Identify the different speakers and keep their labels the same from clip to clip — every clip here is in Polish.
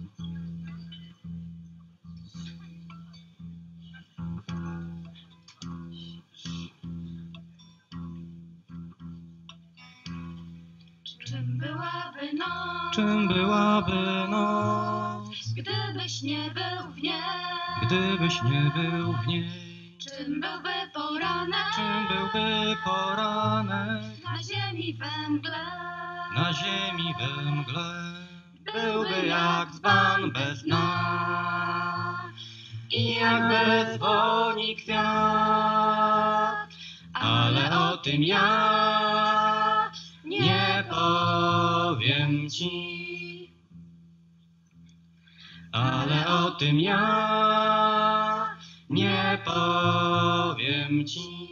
Speaker 1: Czym byłaby noc?
Speaker 2: Czym byłaby noc?
Speaker 1: Gdybyś nie był w niej.
Speaker 2: Gdybyś nie był w niej.
Speaker 1: Czym byłby poranek?
Speaker 2: Czym byłby poranek?
Speaker 1: Na ziemi we mgle.
Speaker 2: Na ziemi we mgle. Byłby jak dzban bez dna i jak bez woni kwiat. Ale o tym ja nie powiem ci. Ale o tym ja nie powiem ci.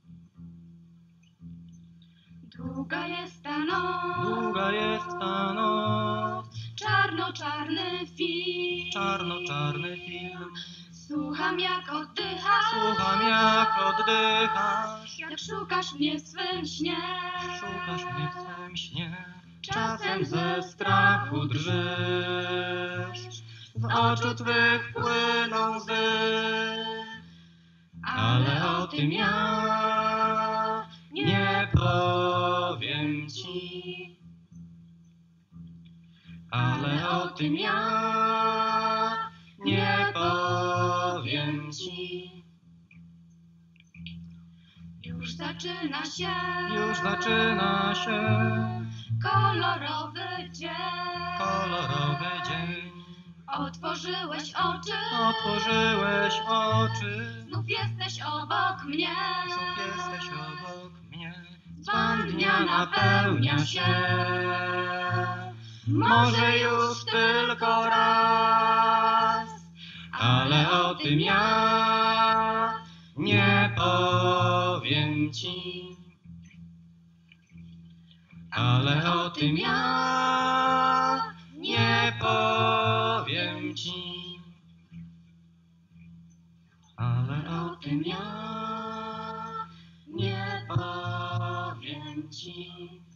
Speaker 1: Długa jest ta noc.
Speaker 2: Długa jest ta noc.
Speaker 1: Czarno-czarny film.
Speaker 2: Czarno-czarny film.
Speaker 1: Słucham jak oddychasz.
Speaker 2: Słucham jak oddychasz.
Speaker 1: Jak szukasz mnie w swym śnie.
Speaker 2: Szukasz mnie w swym śnie. Czasem ze strachu drżysz. Z oczu twych płyną łzy. Ale o tym ja nie powiem ci. Ale o tym ja nie powiem ci.
Speaker 1: Już zaczyna się.
Speaker 2: Już zaczyna się
Speaker 1: Kolorowy dzień.
Speaker 2: kolorowy dzień.
Speaker 1: Otworzyłeś oczy.
Speaker 2: Otworzyłeś oczy.
Speaker 1: Znów jesteś obok mnie.
Speaker 2: Znów jesteś obok mnie. Dzban dnia napełnia się. Może już tylko raz. Ale o tym ja nie powiem ci. Ale o tym ja nie powiem ci. Ale o tym ja nie powiem ci.